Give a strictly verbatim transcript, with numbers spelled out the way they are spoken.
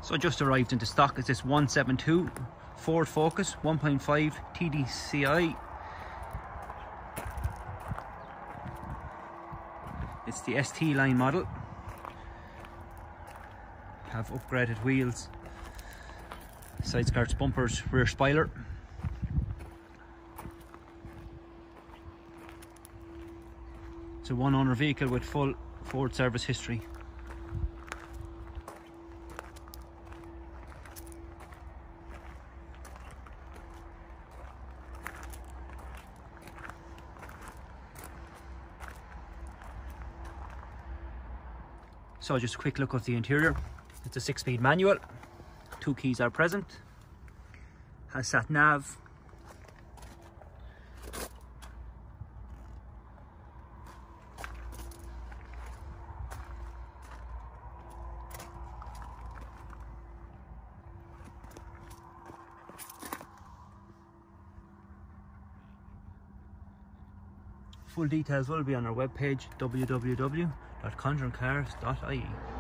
So just arrived into stock is this one seventy-two Ford Focus one point five T D C I. It's the S T line model. Have upgraded wheels, side skirts, bumpers, rear spoiler. It's a one owner vehicle with full Ford service history. So just a quick look of the interior. It's a six speed manual, two keys are present, has sat nav, full details will be on our webpage w w w dot conjuring cars dot I E.